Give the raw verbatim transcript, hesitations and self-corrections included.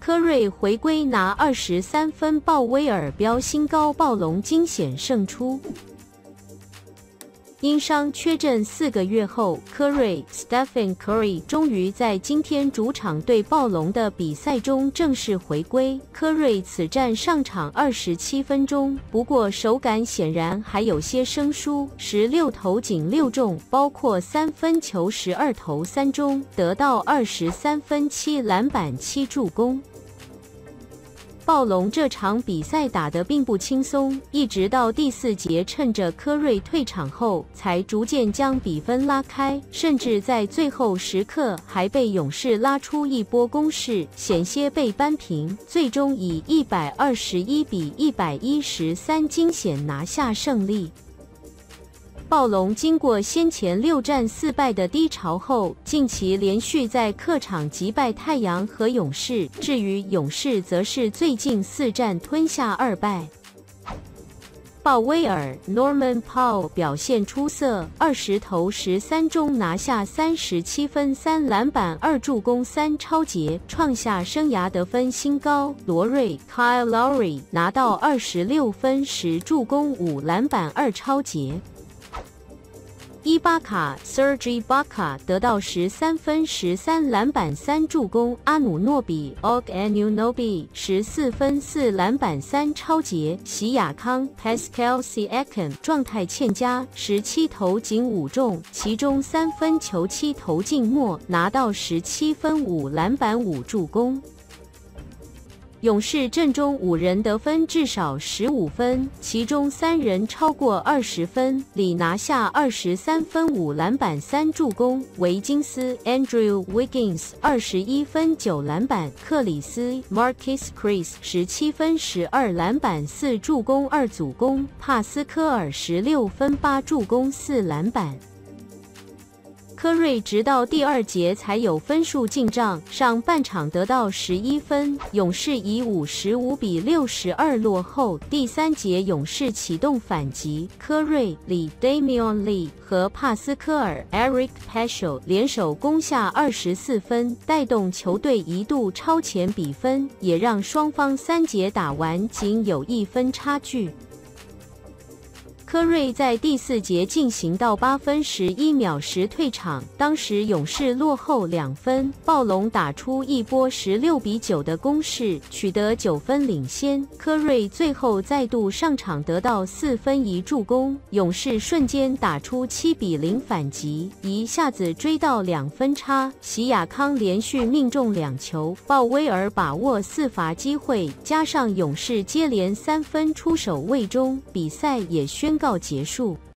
科瑞回归拿二十三分，鲍威尔飙新高，暴龙惊险胜出。因伤缺阵四个月后，科瑞 Stephen Curry 终于在今天主场对暴龙的比赛中正式回归。科瑞此战上场二十七分钟，不过手感显然还有些生疏，十六投仅六中，包括三分球十二投三中，得到二十三分、七篮板、七助攻。暴龙这场比赛打得并不轻松，一直到第四节，趁着科瑞退场后，才逐渐将比分拉开，甚至在最后时刻还被勇士拉出一波攻势，险些被扳平，最终以一百二十一比一百一十三惊险拿下胜利。暴龙经过先前六战四败的低潮后，近期连续在客场击败太阳和勇士，至于勇士则是最近四战吞下二败。鲍威尔 Norman Powell 表现出色，二十投十三中拿下三十七分、三篮板、二助攻、三抄截，创下生涯得分新高。罗瑞 Kyle Lowry 拿到二十六分、十助攻、五篮板、二抄截。伊巴卡 Serge Ibaka 得到十三分、十三篮板、三助攻。阿努诺比 Og Anunoby 十四分、四篮板、三抄截。喜雅康 Pascal Siakam 状态欠佳，十七投仅五中，其中三分球七投进末，拿到十七分、五篮板、五助攻。勇士阵中五人得分至少十五分，其中三人超过二十分。里拿下二十三分、五篮板、三助攻。维金斯 Andrew Wiggins 二十一分、九篮板。克里斯 Marquese Chriss 十七分、十二篮板、四助攻、二助攻。帕斯科尔十六分、八助攻、四篮板。科瑞直到第二节才有分数进账，上半场得到十一分，勇士以五十五比六十二落后。第三节勇士启动反击，科瑞、里 Damian Lee 和帕斯科尔 Eric Paschall 联手攻下二十四分，带动球队一度超前比分，也让双方三节打完仅有一分差距。科瑞在第四节进行到八分十一秒时退场，当时勇士落后两分，暴龙打出一波十六比九的攻势，取得九分领先。科瑞最后再度上场得到四分一助攻，勇士瞬间打出七比零反击，一下子追到两分差。喜雅康连续命中两球，鲍威尔把握四罚机会，加上勇士接连三分出手未中，比赛也宣告结束。